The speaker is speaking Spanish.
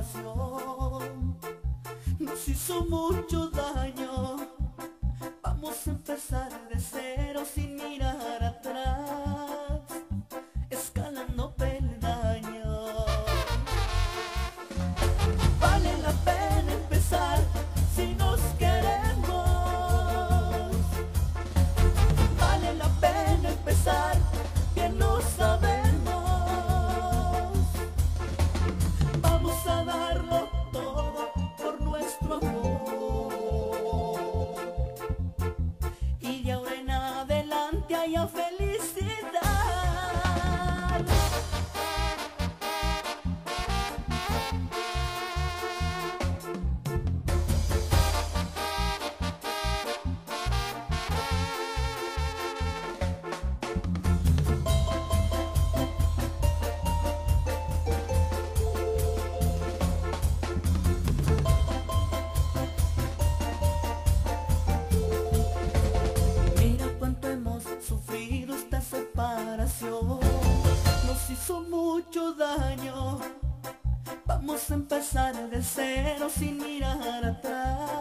separación nos hizo mucho daño. Vamos a empezar de cero sin mirar atrás, escalando peldaños. Vale la pena empezar si nos queremos. Vale la pena empezar, bien lo sabemos. Vamos a darlo todo por nuestro amor. Y de ahora en adelante haya felicidad. Sufrido esta separación, nos hizo mucho daño. Vamos a empezar de cero sin mirar atrás,